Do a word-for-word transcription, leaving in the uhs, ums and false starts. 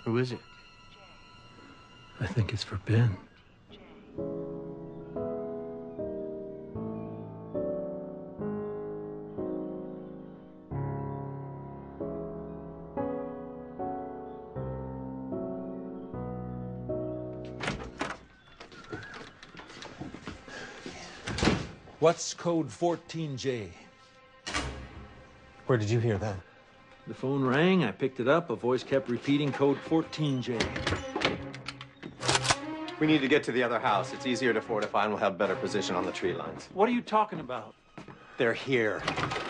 Who is it? I think it's for Ben. What's code fourteen J? Where did you hear that? The phone rang, I picked it up, a voice kept repeating code fourteen J. We need to get to the other house. It's easier to fortify and we'll have better position on the tree lines. What are you talking about? They're here.